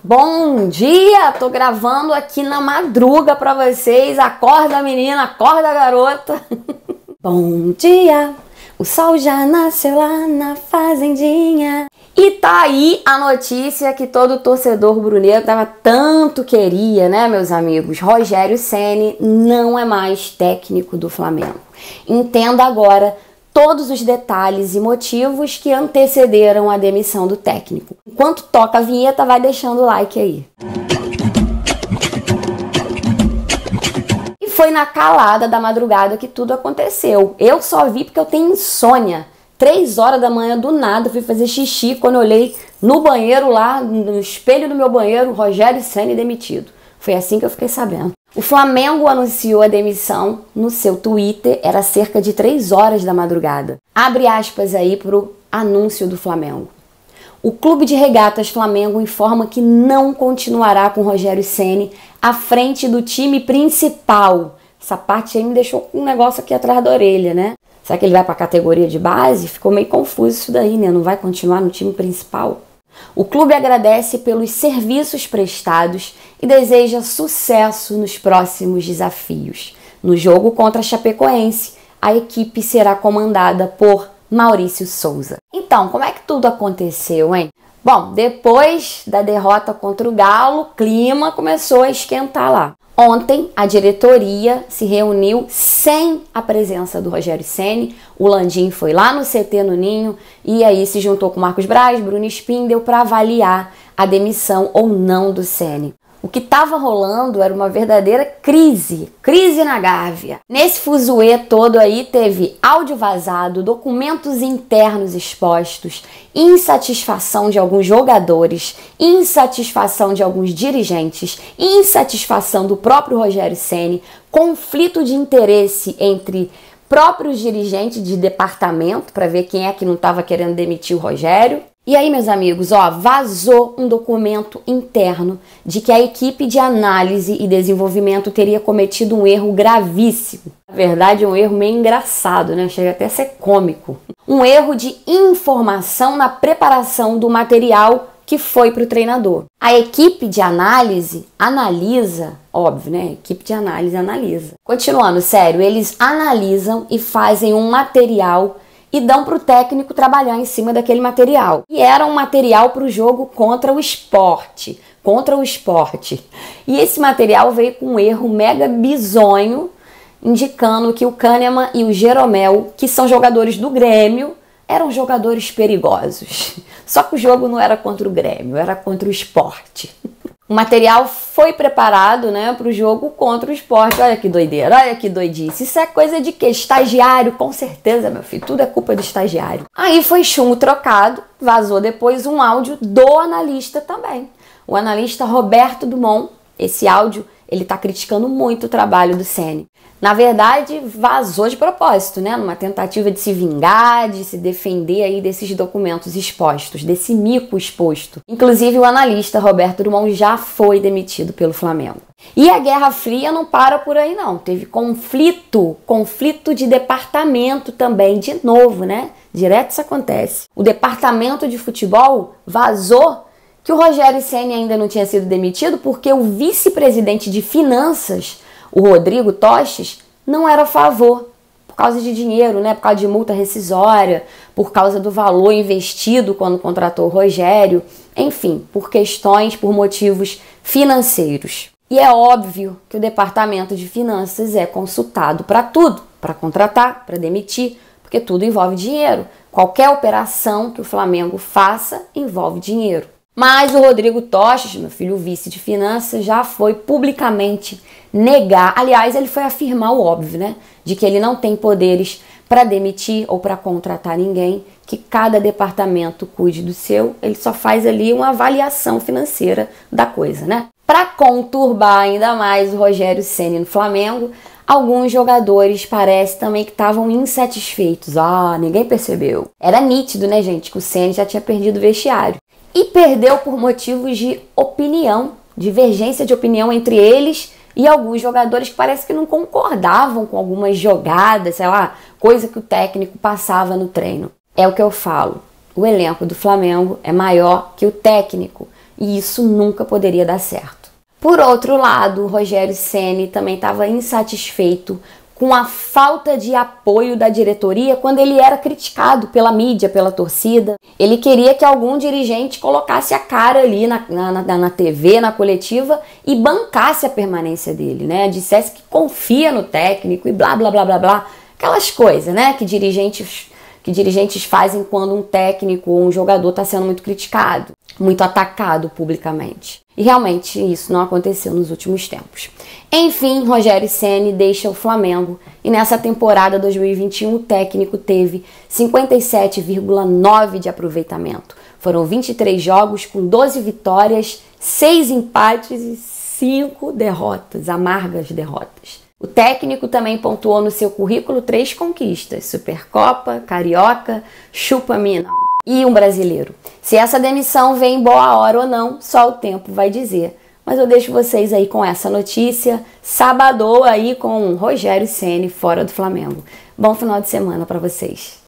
Bom dia! Tô gravando aqui na madruga pra vocês. Acorda, menina, acorda, garota. Bom dia! O sol já nasceu lá na fazendinha. E tá aí a notícia que todo torcedor rubro-negro tanto queria, né, meus amigos? Rogério Ceni não é mais técnico do Flamengo. Entenda agora todos os detalhes e motivos que antecederam a demissão do técnico. Enquanto toca a vinheta, vai deixando o like aí. E foi na calada da madrugada que tudo aconteceu. Eu só vi porque eu tenho insônia. 3 horas da manhã, do nada, fui fazer xixi quando eu olhei no banheiro lá, no espelho do meu banheiro, Rogério Ceni demitido. Foi assim que eu fiquei sabendo. O Flamengo anunciou a demissão no seu Twitter, era cerca de 3 horas da madrugada. Abre aspas aí pro anúncio do Flamengo. O Clube de Regatas Flamengo informa que não continuará com Rogério Ceni à frente do time principal. Essa parte aí me deixou com um negócio aqui atrás da orelha, né? Será que ele vai para a categoria de base? Ficou meio confuso isso daí, né? Não vai continuar no time principal? O clube agradece pelos serviços prestados e deseja sucesso nos próximos desafios. No jogo contra a Chapecoense, a equipe será comandada por Maurício Souza. Então, como é que tudo aconteceu, hein? Bom, depois da derrota contra o Galo, o clima começou a esquentar lá. Ontem, a diretoria se reuniu sem a presença do Rogério Ceni. O Landim foi lá no CT no Ninho e aí se juntou com Marcos Braz, Bruno Spindel para avaliar a demissão ou não do Ceni. O que estava rolando era uma verdadeira crise na Gávea. Nesse fuzuê todo aí teve áudio vazado, documentos internos expostos, insatisfação de alguns jogadores, insatisfação de alguns dirigentes, insatisfação do próprio Rogério Ceni, conflito de interesse entre próprios dirigentes de departamento para ver quem é que não estava querendo demitir o Rogério. E aí, meus amigos, ó, vazou um documento interno de que a equipe de análise e desenvolvimento teria cometido um erro gravíssimo. Na verdade, um erro meio engraçado, né? Chega até a ser cômico. Um erro de informação na preparação do material que foi para o treinador. A equipe de análise analisa, óbvio, né? A equipe de análise analisa. Continuando, sério, eles analisam e fazem um material e dão para o técnico trabalhar em cima daquele material. E era um material para o jogo contra o Sport. E esse material veio com um erro mega bizonho, indicando que o Kahneman e o Jeromel, que são jogadores do Grêmio, eram jogadores perigosos. Só que o jogo não era contra o Grêmio, era contra o Sport. O material foi preparado, né, para o jogo contra o Sport. Olha que doideira, olha que doidice. Isso é coisa de quê? Estagiário, com certeza, meu filho. Tudo é culpa do estagiário. Aí foi chumbo trocado, vazou depois um áudio do analista também. O analista Roberto Dumont, esse áudio, ele tá criticando muito o trabalho do Ceni. Na verdade, vazou de propósito, né? Numa tentativa de se vingar, de se defender aí desses documentos expostos, desse mico exposto. Inclusive, o analista Roberto Dumont já foi demitido pelo Flamengo. E a Guerra Fria não para por aí, não. Teve conflito de departamento também, de novo, né? Direto isso acontece. O departamento de futebol vazou que o Rogério Ceni ainda não tinha sido demitido porque o vice-presidente de finanças, o Rodrigo Tostes, não era a favor, por causa de dinheiro, né? Por causa de multa rescisória, por causa do valor investido quando contratou o Rogério, enfim, por motivos financeiros. E é óbvio que o departamento de finanças é consultado para tudo, para contratar, para demitir, porque tudo envolve dinheiro. Qualquer operação que o Flamengo faça envolve dinheiro. Mas o Rodrigo Tostes, meu filho, o vice de finanças, já foi publicamente negar, aliás, ele foi afirmar o óbvio, né? De que ele não tem poderes para demitir ou para contratar ninguém, que cada departamento cuide do seu, ele só faz ali uma avaliação financeira da coisa, né? Para conturbar ainda mais o Rogério Ceni no Flamengo, alguns jogadores parece também que estavam insatisfeitos. Ah, ninguém percebeu. Era nítido, né, gente, que o Ceni já tinha perdido o vestiário. E perdeu por motivos de opinião, divergência de opinião entre eles e alguns jogadores que parece que não concordavam com algumas jogadas, sei lá, coisa que o técnico passava no treino. É o que eu falo, o elenco do Flamengo é maior que o técnico e isso nunca poderia dar certo. Por outro lado, o Rogério Ceni também estava insatisfeito com a falta de apoio da diretoria quando ele era criticado pela mídia, pela torcida. Ele queria que algum dirigente colocasse a cara ali na TV, na coletiva, e bancasse a permanência dele, né? Dissesse que confia no técnico e blá, blá, blá, blá, blá. Aquelas coisas, né? Que dirigentes fazem quando um técnico ou um jogador está sendo muito criticado, muito atacado publicamente. E realmente isso não aconteceu nos últimos tempos. Enfim, Rogério Ceni deixa o Flamengo e nessa temporada 2021 o técnico teve 57,9% de aproveitamento. Foram 23 jogos com 12 vitórias, 6 empates e 5 derrotas, amargas derrotas. O técnico também pontuou no seu currículo 3 conquistas: Supercopa, Carioca, Chupa Mina e um brasileiro. Se essa demissão vem em boa hora ou não, só o tempo vai dizer. Mas eu deixo vocês aí com essa notícia. Sabadou aí com Rogério Ceni fora do Flamengo. Bom final de semana para vocês.